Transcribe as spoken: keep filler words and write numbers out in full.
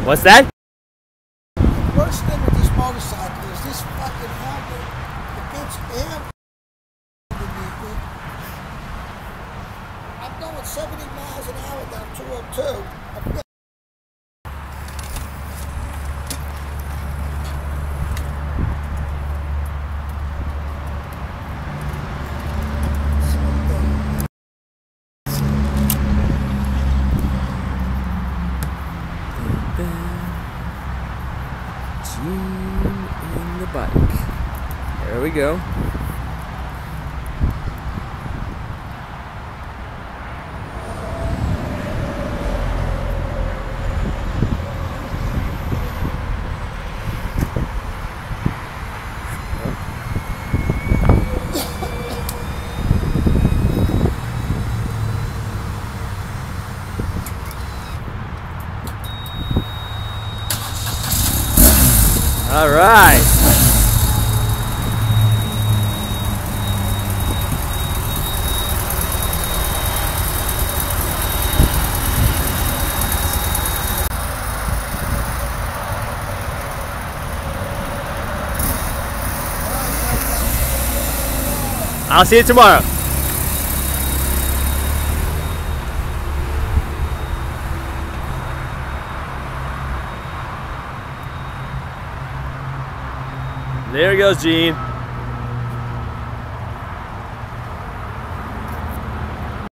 What's that? The worst thing with this motorcycle is this fucking helmet. It gets air underneath it. I'm going seventy miles an hour down two oh two. I'm in the bike. There we go. All right. I'll see you tomorrow. There goes Gene.